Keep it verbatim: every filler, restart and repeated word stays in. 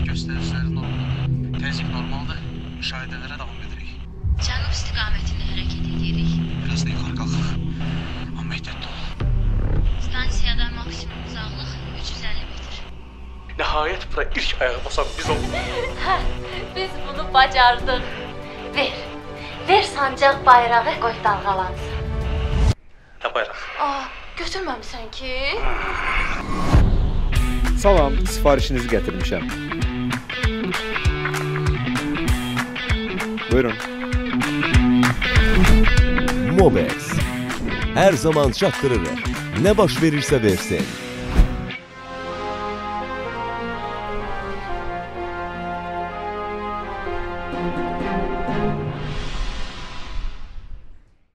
göstericiləri normaldır. Təzyiq normaldır. Müşahidələrə davam edirik. Cənub istiqamətində hərəkət edirik. Biraz da yuxarı qalxıq. Amma ehtiyatlı ol. Stansiyadan maksimum uzaqlıq üç yüz əlli metr. Nəhayət bura ilk ayağa basan biz olduq. Hə, biz bunu bacardıq. Ver, ver sancaq bayrağı, qoy dalğalansın. Nə bayraq? Aa, götürməmisən ki? Salam, sifarişinizi gətirmişəm. Buyurun. Mobex. Her zaman çattırır. Ne baş verirse versin.